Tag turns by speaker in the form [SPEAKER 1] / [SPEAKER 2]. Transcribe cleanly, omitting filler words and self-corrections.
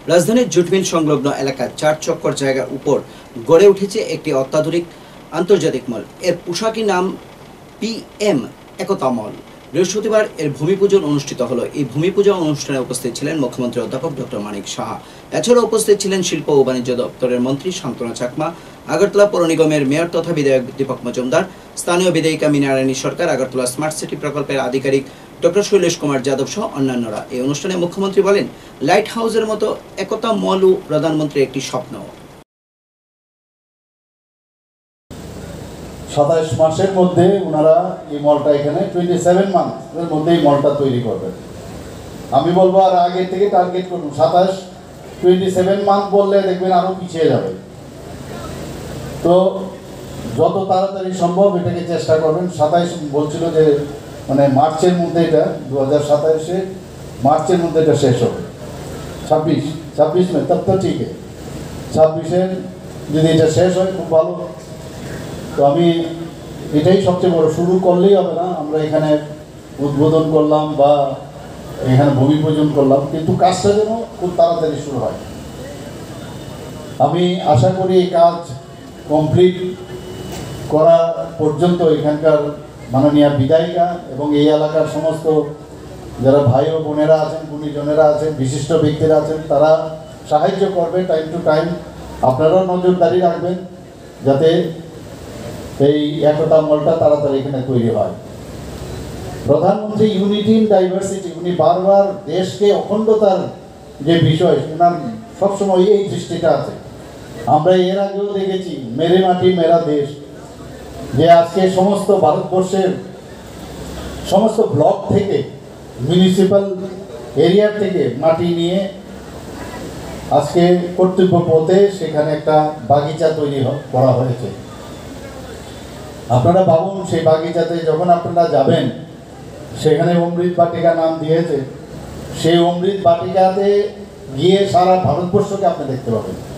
[SPEAKER 1] রাজধানীর জুটমিল সংলগ্ন এলাকার 4 চক্কর জায়গার উপর গড়ে উঠেছে একটি অত্যাধুনিক আন্তর্জাতিক মল। এর পোশাকি নাম PM একতা মল। বৃহস্পতিবার এর ভূমি পূজন অনুষ্ঠিত হলো। এই ভূমি পূজন অনুষ্ঠানে উপস্থিত ছিলেন মুখ্যমন্ত্রী অধ্যাপক ডক্টর মানিক সাহা। এছাড়াও উপস্থিত ছিলেন শিল্প ও বাণিজ্য দপ্তরের মন্ত্রী শান্তনা চাকমা, আগরতলা পৌর নিগমের মেয়র তথা বিধায়ক দীপক মজুমদার, স্থানীয় বিধায়িকা মীনারানী সরকার, আগরতলা স্মার্ট সিটি প্রকল্পের আধিকারিক ডক্টর শৈলেশ কুমার যাদব সহ অন্যান্যরা। এই অনুষ্ঠানে মুখ্যমন্ত্রী বলেন, লাইট হাউসের মতো একতা মলও প্রধানমন্ত্রীর একটি স্বপ্ন।
[SPEAKER 2] 27 মাসের মধ্যে ওনারা এই মলটা এখানে 27 মান্থের মধ্যে এই মলটা তৈরি করবেন। আমি বলবো আর আগে থেকে টার্গেট করুন। 27 মান্থ বললে দেখবেন আরো পিছিয়ে যাবে। তো যত তাড়াতাড়ি সম্ভব এটাকে চেষ্টা করবেন। 27 বলছিল যে মানে মার্চের মধ্যে, এটা 2027 মার্চের মধ্যে এটা শেষ হবে। 26 মে তব তো ঠিক আছে। 26 যদি এটা শেষ হয় খুব ভালো। তো আমি এটাই সবচেয়ে বড়, শুরু করলেই হবে না। আমরা এখানে উদ্বোধন করলাম বা এখানে ভূমি পূজন করলাম, কিন্তু কাজটা যেন খুব তাড়াতাড়ি শুরু হয়। আমি আশা করি এই কাজ কমপ্লিট করা পর্যন্ত এখানকার মাননীয় বিধায়িকা এবং এই এলাকার সমস্ত যারা ভাই ও বোনেরা আছেন, গুণীজনেরা আছেন, বিশিষ্ট ব্যক্তিরা আছেন, তারা সাহায্য করবে টাইম টু টাইম। আপনারাও নজরদারি রাখবেন যাতে এই একতা মলটা তাড়াতাড়ি এখানে তৈরি হয়। প্রধানমন্ত্রী ইউনিটি ইন ডাইভার্সিটি, উনি বারবার দেশকে অখণ্ডতার যে বিষয়, ওনার সবসময় এই দৃষ্টিটা আছে। আমরা এর আগেও দেখেছি মেরে মাটি মেরা দেশ, যে আজকে সমস্ত ভারতবর্ষের সমস্ত ব্লক থেকে, মিউনিসিপ্যাল এরিয়ার থেকে মাটি নিয়ে আজকে কর্তব্য পথে সেখানে একটা বাগিচা তৈরি করা হয়েছে। আপনারা ভাবুন, সেই বাগিচাতে যখন আপনারা যাবেন, সেখানে অমৃত বাটিকা নাম দিয়েছে। সেই অমৃত বাটিকাতে গিয়ে সারা ভারতবর্ষকে আপনি দেখতে পাবেন।